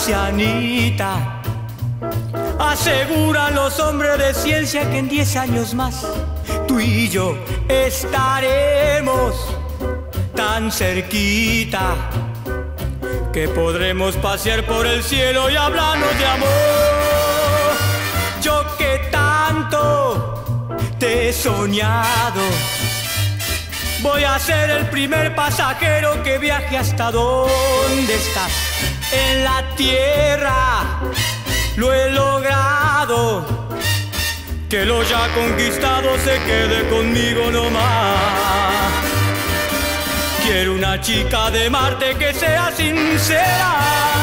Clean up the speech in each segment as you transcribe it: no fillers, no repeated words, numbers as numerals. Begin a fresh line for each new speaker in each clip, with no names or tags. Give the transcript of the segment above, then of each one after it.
marcianita. Aseguran los hombres de ciencia que en 10 años más tú y yo estaremos tan cerquita que podremos pasear por el cielo y hablarnos de amor. Yo que tanto te he soñado, voy a ser el primer pasajero que viaje hasta donde estás. En la tierra lo he logrado, que lo ya conquistado se quede conmigo nomás. Quiero una chica de Marte que sea sincera,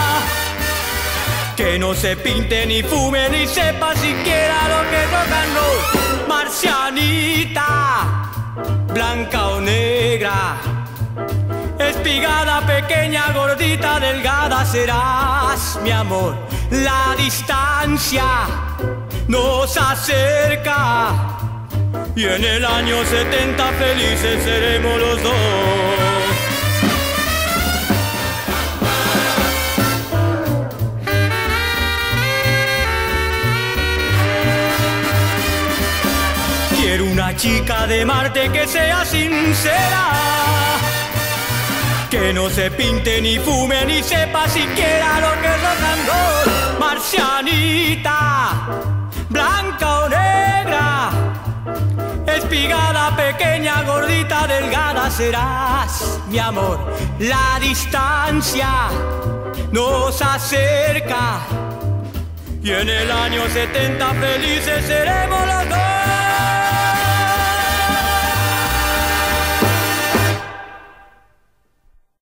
que no se pinte ni fume ni sepa siquiera lo que es rock and roll. Marcianita, blanca o negra, espigada, pequeña, gordita, delgada, serás mi amor. La distancia nos acerca y en el año 70 felices seremos los dos. Quiero una chica de Marte que sea sincera, que no se pinte ni fume ni sepa siquiera lo que es rock and roll. Marcianita, blanca o negra, espigada, pequeña, gordita, delgada, serás mi amor. La distancia nos acerca y en el año 70 felices seremos.